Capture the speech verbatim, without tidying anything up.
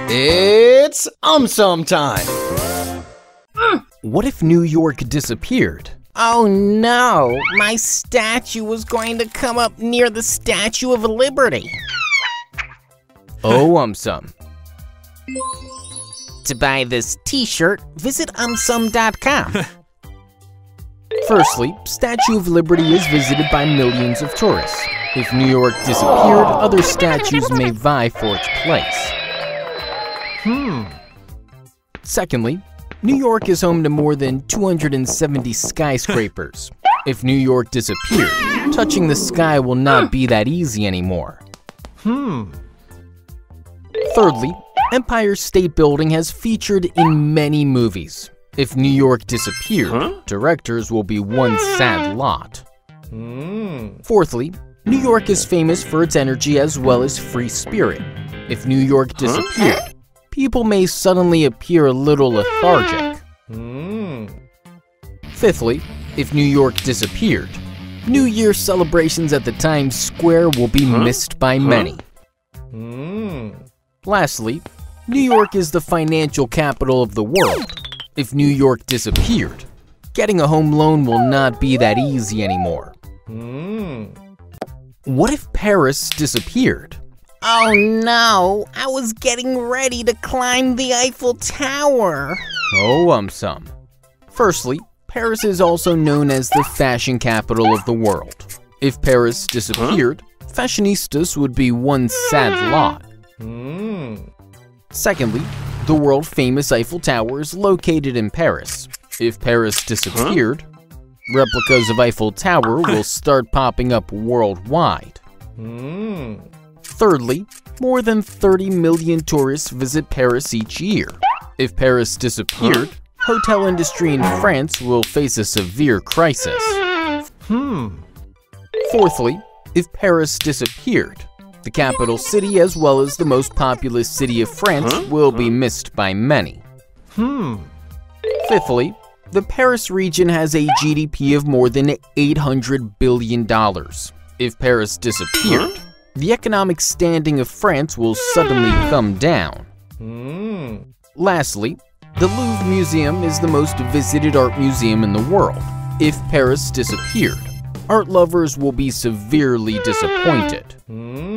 It's AumSum time! What if New York disappeared? Oh no, my statue was going to come up near the Statue of Liberty. Oh, AumSum. To buy this t-shirt, visit umsum dot com. Firstly, Statue of Liberty is visited by millions of tourists. If New York disappeared, other statues may vie for its place. Hmm. Secondly, New York is home to more than two hundred seventy skyscrapers. If New York disappeared, touching the sky will not be that easy anymore. Hmm. Thirdly, Empire State Building has featured in many movies. If New York disappeared, Huh? directors will be one sad lot. Hmm. Fourthly, New York is famous for its energy as well as free spirit. If New York disappeared, people may suddenly appear a little lethargic. Hmm. Fifthly, if New York disappeared, New Year celebrations at the Times Square will be Huh? missed by many. Hmm. Lastly, New York is the financial capital of the world. If New York disappeared, getting a home loan will not be that easy anymore. Hmm. What if Paris disappeared? Oh no, I was getting ready to climb the Eiffel Tower. Oh, AumSum. Firstly, Paris is also known as the fashion capital of the world. If Paris disappeared, fashionistas would be one sad lot. Hmm. Secondly, the world-famous Eiffel Tower is located in Paris. If Paris disappeared, replicas of Eiffel Tower will start popping up worldwide. Hmm. Thirdly, more than thirty million tourists visit Paris each year. If Paris disappeared, hotel industry in France will face a severe crisis. Hmm. Fourthly, if Paris disappeared, the capital city as well as the most populous city of France Huh? will be missed by many. Hmm. Fifthly, the Paris region has a G D P of more than eight hundred billion dollars. If Paris disappeared, Huh? the economic standing of France will suddenly come down. Hmm. Lastly, the Louvre Museum is the most visited art museum in the world. If Paris disappeared, art lovers will be severely disappointed. Hmm.